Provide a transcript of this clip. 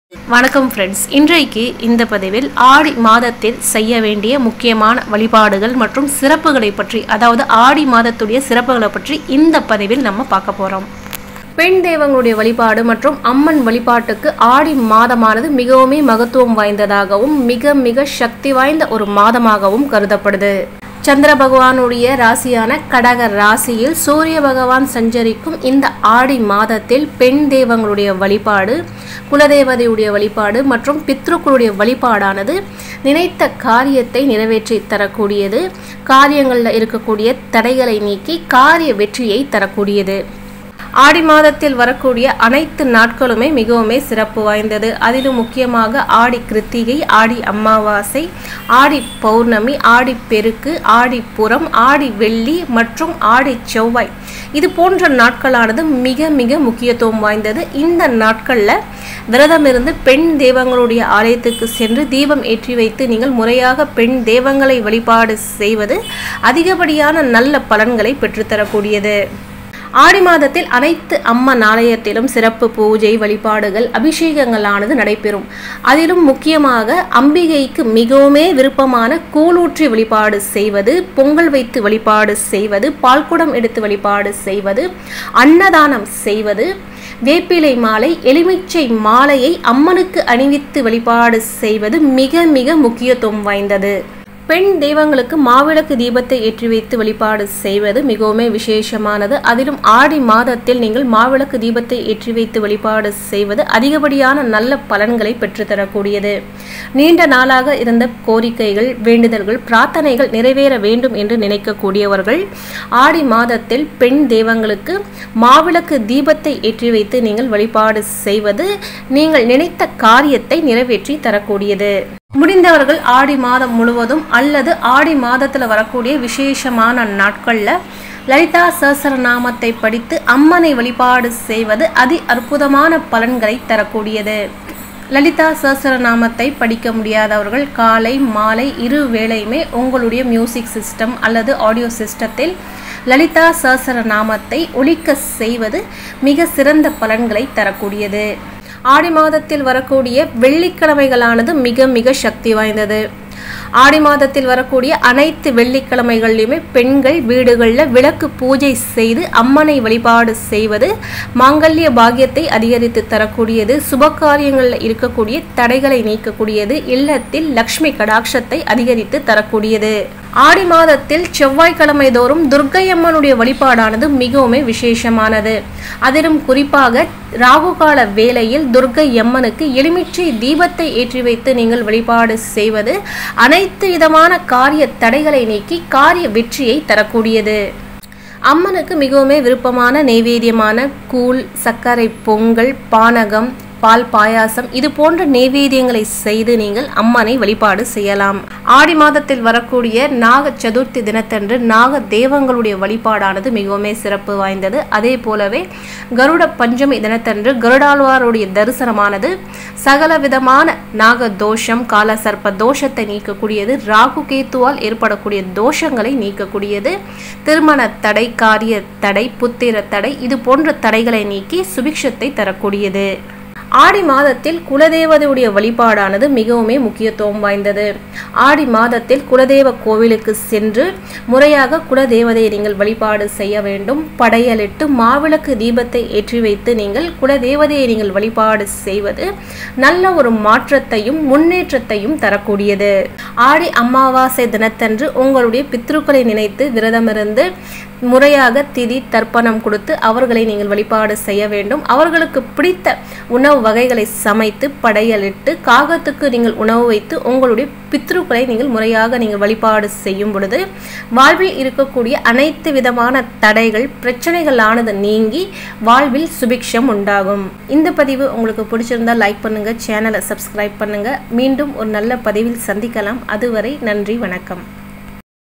வணக்கம் ஃப்ரெண்ட்ஸ், இன்றைக்கு இந்த பதிவில் ஆடி மாதத்தில் செய்ய வேண்டிய முக்கியமான வழிபாடுகள் மற்றும் சிறப்புகளை பற்றி, அதாவது ஆடி மாதத்துடைய சிறப்புகளை பற்றி இந்த பதிவில் நம்ம பார்க்க போகிறோம். பெண் தெய்வங்களுடைய வழிபாடு மற்றும் அம்மன் வழிபாட்டுக்கு ஆடி மாதமானது மிகவும் மகத்துவம் வாய்ந்ததாகவும் மிக மிக சக்தி வாய்ந்த ஒரு மாதமாகவும் கருதப்படுது. சந்திர பகவானுடைய ராசியான கடக ராசியில் சூரிய பகவான் சஞ்சரிக்கும் இந்த ஆடி மாதத்தில் பெண் தெய்வங்களுடைய வழிபாடு, குலதெய்வதையுடைய வழிபாடு மற்றும் பித்ருக்களுடைய வழிபாடானது நினைத்த காரியத்தை நிறைவேற்றி தரக்கூடியது. காரியங்களில் இருக்கக்கூடிய தடைகளை நீக்கி காரிய வெற்றியை தரக்கூடியது. ஆடி மாதத்தில் வரக்கூடிய அனைத்து நாட்களுமே மிகவும் சிறப்பு வாய்ந்தது. அதிலும் முக்கியமாக ஆடி கிருத்திகை, ஆடி அமாவாசை, ஆடி பௌர்ணமி, ஆடி பெருக்கு, ஆடி புறம், ஆடி வெள்ளி மற்றும் ஆடி செவ்வாய், இது போன்ற நாட்களானது மிக மிக முக்கியத்துவம் வாய்ந்தது. இந்த நாட்களில் விரதமிருந்து பெண் தெய்வங்களுடைய ஆலயத்துக்கு சென்று தீபம் ஏற்றி வைத்து நீங்கள் முறையாக பெண் தெய்வங்களை வழிபாடு செய்வது அதிகப்படியான நல்ல பலன்களை பெற்றுத்தரக்கூடியது. ஆடி மாதத்தில் அனைத்து அம்மன் ஆலயத்திலும் சிறப்பு பூஜை, வழிபாடுகள், அபிஷேகங்களானது நடைபெறும். அதிலும் முக்கியமாக அம்பிகைக்கு மிகவும் விருப்பமான கூழூற்றி வழிபாடு செய்வது, பொங்கல் வைத்து வழிபாடு செய்வது, பால்குடம் எடுத்து வழிபாடு செய்வது, அன்னதானம் செய்வது, வேப்பிலை மாலை, எலுமிச்சை மாலையை அம்மனுக்கு அணிவித்து வழிபாடு செய்வது மிக மிக முக்கியத்துவம் வாய்ந்தது. பெண் தெய்வங்களுக்கு மாவிளக்கு தீபத்தை ஏற்றி வைத்து வழிபாடு செய்வது மிகவும் விசேஷமானது. அதிலும் ஆடி மாதத்தில் நீங்கள் மாவிளக்கு தீபத்தை ஏற்றி வைத்து வழிபாடு செய்வது அதிகப்படியான நல்ல பலன்களை பெற்றுத்தரக்கூடியது. நீண்ட நாளாக இருந்த கோரிக்கைகள், வேண்டுதல்கள், பிரார்த்தனைகள் நிறைவேற வேண்டும் என்று நினைக்கக்கூடியவர்கள் ஆடி மாதத்தில் பெண் தெய்வங்களுக்கு மாவிளக்கு தீபத்தை ஏற்றி வைத்து நீங்கள் வழிபாடு செய்வது நீங்கள் நினைத்த காரியத்தை நிறைவேற்றி தரக்கூடியது. முடிந்தவர்கள் ஆடி மாதம் முழுவதும் அல்லது ஆடி மாதத்தில் வரக்கூடிய விசேஷமான நாட்களில் லலிதா சஹஸ்ரநாமத்தை படித்து அம்மனை வழிபாடு செய்வது அதி அற்புதமான பலன்களை தரக்கூடியது. லலிதா சஹஸ்ரநாமத்தை படிக்க முடியாதவர்கள் காலை மாலை இரு வேளையுமே உங்களுடைய மியூசிக் சிஸ்டம் அல்லது ஆடியோ சிஸ்டத்தில் லலிதா சஹஸ்ரநாமத்தை ஒலிக்க செய்வது மிக சிறந்த பலன்களை தரக்கூடியது. ஆடி மாதத்தில் வரக்கூடிய வெள்ளிக்கிழமைகளானது மிக மிக சக்தி வாய்ந்தது. ஆடி மாதத்தில் வரக்கூடிய அனைத்து வெள்ளிக்கிழமைகளிலுமே பெண்கள் வீடுகளில் விளக்கு பூஜை செய்து அம்மனை வழிபாடு செய்வது மாங்கல்ய பாக்கியத்தை அதிகரித்து தரக்கூடியது. சுபகாரியங்களில் இருக்கக்கூடிய தடைகளை நீக்கக்கூடியது. இல்லத்தில் லக்ஷ்மி கடாட்சத்தை அதிகரித்து தரக்கூடியது. ஆடி மாதத்தில் செவ்வாய்க்கிழமை தோறும் துர்க்கை அம்மனுடைய வழிபாடானது மிகவும் விசேஷமானது. அதிலும் குறிப்பாக ராகுகால வேளையில் துர்க்கை அம்மனுக்கு எலுமிச்சை தீபத்தை ஏற்றி வைத்து நீங்கள் வழிபாடு செய்வது அனைத்து விதமான காரிய தடைகளை நீக்கி காரிய வெற்றியை தரக்கூடியது. அம்மனுக்கு மிகவும் விருப்பமான நெய்வேத்தியமான கூழ், சர்க்கரை பொங்கல், பானகம், பால் பாயாசம், இது போன்ற நெய்வேத்தியங்களை செய்து நீங்கள் அம்மனை வழிபாடு செய்யலாம். ஆடி மாதத்தில் வரக்கூடிய நாக சதுர்த்தி தினத்தன்று நாக தெய்வங்களுடைய வழிபாடானது மிகவும் சிறப்பு வாய்ந்தது. அதே போலவே கருட பஞ்சமி தினத்தன்று கருடாழ்வாருடைய தரிசனமானது சகல விதமான நாக தோஷம், கால சர்ப்ப தோஷத்தை நீக்கக்கூடியது. ராகு கேத்துவால் ஏற்படக்கூடிய தோஷங்களை நீக்கக்கூடியது. திருமண தடை, காரிய தடை, புத்திர தடை, இது போன்ற தடைகளை நீக்கி சுபிக்ஷத்தை தரக்கூடியது. ஆடி மாதத்தில் குலதெய்வதையுடைய வழிபாடானது மிகவும் முக்கியத்துவம் வாய்ந்தது. ஆடி மாதத்தில் குலதெய்வ கோவிலுக்கு சென்று முறையாக குலதெய்வதையை நீங்கள் வழிபாடு செய்ய வேண்டும். படையலிட்டு மாவிளக்கு தீபத்தை ஏற்றி வைத்து நீங்கள் குலதெய்வதையை நீங்கள் வழிபாடு செய்வது நல்ல ஒரு மாற்றத்தையும் முன்னேற்றத்தையும் தரக்கூடியது. ஆடி அமாவாசை தினத்தன்று உங்களுடைய பித்ருக்களை நினைத்து விரதமிருந்து முறையாக திதி தர்ப்பணம் கொடுத்து அவர்களை நீங்கள் வழிபாடு செய்ய வேண்டும். அவர்களுக்கு பிடித்த உணவு வகைகளை சமைத்து படையலிட்டு காகத்துக்கு நீங்கள் உணவு வைத்து உங்களுடைய பித்ருக்களை நீங்கள் முறையாக நீங்கள் வழிபாடு செய்யும் பொழுது வாழ்வில் இருக்கக்கூடிய அனைத்து விதமான தடைகள், பிரச்சனைகளானது நீங்கி வாழ்வில் சுபிக்ஷம் உண்டாகும். இந்த பதிவு உங்களுக்கு பிடிச்சிருந்தால் லைக் பண்ணுங்க, சேனலை சப்ஸ்கிரைப் பண்ணுங்க. மீண்டும் ஒரு நல்ல பதிவில் சந்திக்கலாம். அதுவரை நன்றி, வணக்கம்.